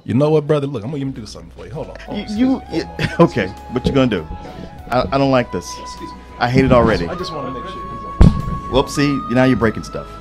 You know what, brother? Look, I'm gonna even do something for you. Hold on. Okay, what you gonna do? I don't like this. I hate it already. I just want to make sure. Well, see, now you're breaking stuff.